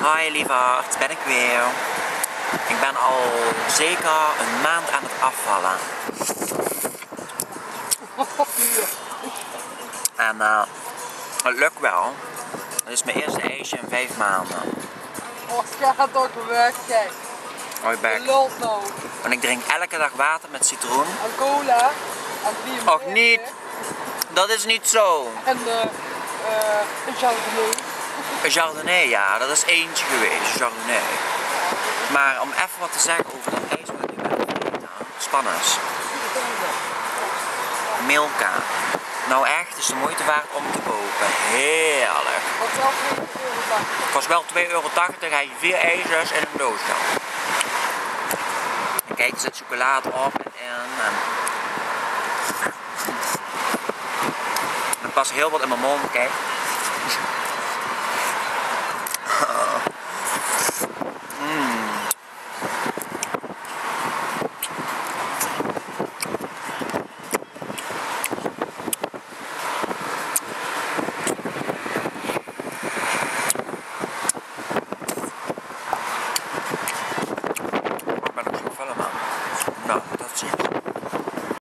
Hi lieverd, ben ik weer. Ik ben al zeker een maand aan het afvallen. En het lukt wel. Het is mijn eerste ijsje in 5 maanden. Och, gaat ook weg, kijk. Hoi bek. Lult nou. En ik drink elke dag water met citroen. En cola. En bier. Och niet. Dat is niet zo. En een chardonnay. Een Chardonnay, ja, dat is eentje geweest, een Chardonnay. Maar om even wat te zeggen over dat ijs wat ik nu ben eten. Spannend. Milka. Nou echt, het is de moeite waard om te kopen. Heerlijk. Wat wel €2,80. Het kost wel €2,80, dan ga je 4 ijsjes in een doosje. En kijk, er zit chocolade op en in. En er past heel wat in mijn mond, kijk.